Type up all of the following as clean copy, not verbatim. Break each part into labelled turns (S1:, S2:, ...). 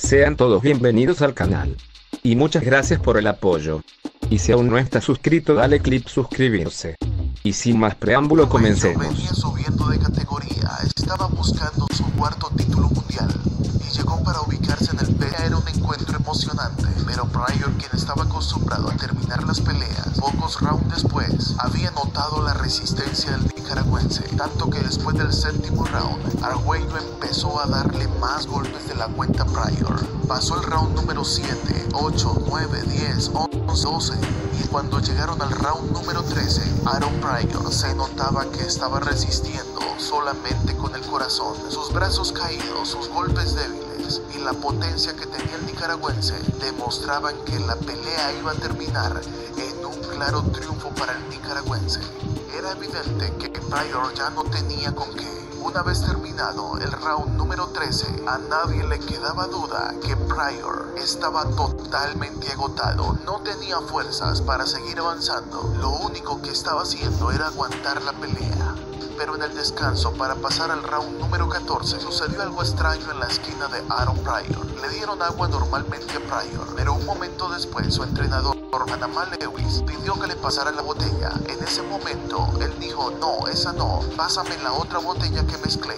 S1: Sean todos bienvenidos al canal. Y muchas gracias por el apoyo. Y si aún no estás suscrito, dale clic suscribirse. Y sin más preámbulo, comencemos.
S2: Venía subiendo de categoría, estaba buscando su cuarto título mundial y llegó para ubicarse en el pelea. Era un encuentro emocionante, pero Pryor, quien estaba acostumbrado a terminar las peleas pocos rounds después, había notado la resistencia del nicaragüense, tanto que después del séptimo round, Arguello empezó a darle más golpes de la cuenta a Pryor. Pasó el round número 7, 8, 9, 10, 11, 12 y cuando llegaron al round número 13, Aaron Pryor se notaba que estaba resistiendo solamente con el corazón. Sus brazos caídos, sus golpes débiles y la potencia que tenía el nicaragüense demostraban que la pelea iba a terminar en un claro triunfo para el nicaragüense. Era evidente que Pryor ya no tenía con qué. Una vez terminado el round número 13, a nadie le quedaba duda que Pryor estaba totalmente agotado, no tenía fuerzas para seguir avanzando. Lo único que estaba haciendo era aguantar la pelea. Pero en el descanso para pasar al round número 14 sucedió algo extraño en la esquina de Aaron Pryor. Le dieron agua normalmente a Pryor, pero un momento después su entrenador Anama Lewis pidió que le pasara la botella. En ese momento él dijo: no, esa no, pásame la otra botella que mezclé.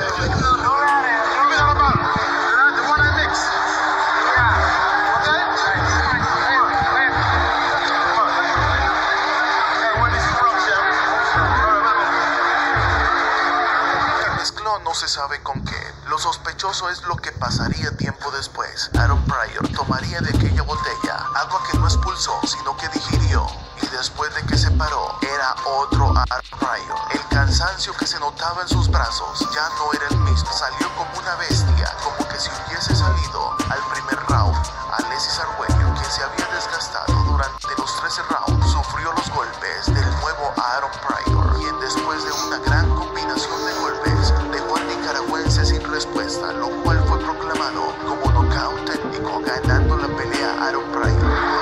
S2: No se sabe con qué. Lo sospechoso es lo que pasaría tiempo después. Aaron Pryor tomaría de aquella botella agua que no expulsó, sino que digirió. Y después de que se paró, era otro Aaron Pryor. El cansancio que se notaba en sus brazos ya no era el mismo. Salió como una bestia, como que si hubiese salido al primer round. Alexis Arguello, quien se había desgastado durante los 13 rounds, sufrió los golpes del nuevo Aaron Pryor, quien después de una gran combinación de golpes dejó al nicaragüense sin respuesta, lo cual fue proclamado como nocaut técnico, ganando la pelea Aaron Pryor.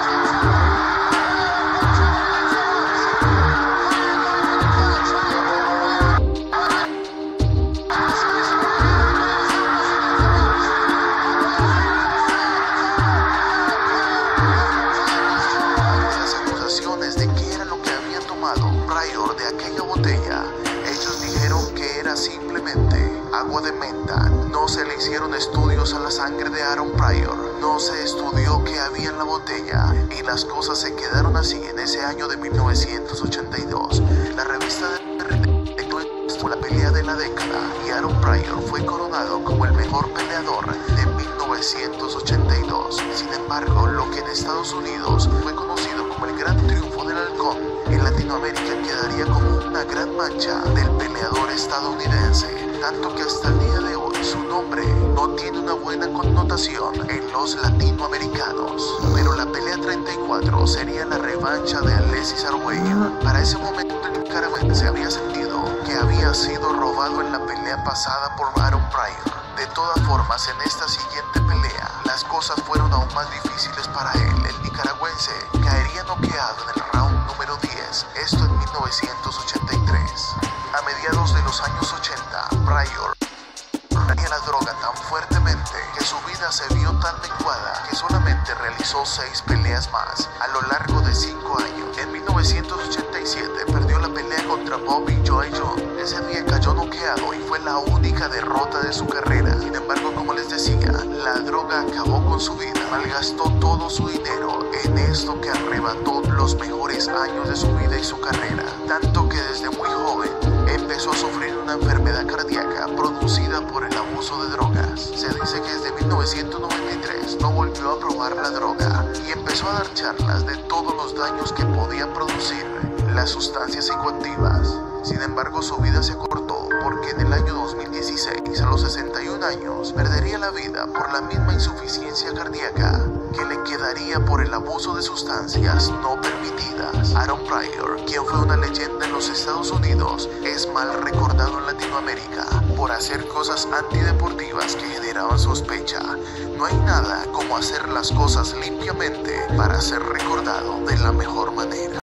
S2: Pryor de aquella botella, ellos dijeron que era simplemente agua de menta. No se le hicieron estudios a la sangre de Aaron Pryor, no se estudió qué había en la botella y las cosas se quedaron así en ese año de 1982. La revista declaró la pelea de la década y Aaron Pryor fue coronado como el mejor peleador de 1982. Sin embargo, lo que en Estados Unidos fue conocido como el gran triunfo del halcón, en Latinoamérica quedaría como una gran mancha del peleador estadounidense, tanto que hasta el día de hoy su nombre no tiene una buena connotación en los latinoamericanos. Pero la pelea 34 sería la revancha de Alexis Arguello. Para ese momento el nicaragüense había sentido que había sido robado en la pelea pasada por Aaron Pryor. De todas formas, en esta siguiente pelea, las cosas fueron aún más difíciles para él. El nicaragüense caería noqueado en el round número 10, esto en 1983. A mediados de los años 80, Pryor usaría la droga tan fuertemente que su vida se vio tan menguada que solamente realizó 6 peleas más a lo largo de 5 años. En 1987 perdió la pelea contra Bobby Joe Jones. Ese día cayó noqueado y fue la única derrota de su carrera. Sin embargo, como les decía, la droga acabó con su vida. Malgastó todo su dinero en esto que arrebató los mejores años de su vida y su carrera. Tanto que desde muy joven empezó a sufrir una enfermedad cardíaca producida por el abuso de drogas. Se dice que desde 1993 no volvió a probar la droga y empezó a dar charlas de todos los daños que podían producir las sustancias psicoactivas. Sin embargo, su vida se acortó porque en el año 2016, a los 61 años, perdería la vida por la misma insuficiencia cardíaca que le quedaría por el abuso de sustancias no permitidas. Aaron Pryor, quien fue una leyenda en los Estados Unidos, es mal recordado en Latinoamérica por hacer cosas antideportivas que generaban sospecha. No hay nada como hacer las cosas limpiamente para ser recordado de la mejor manera.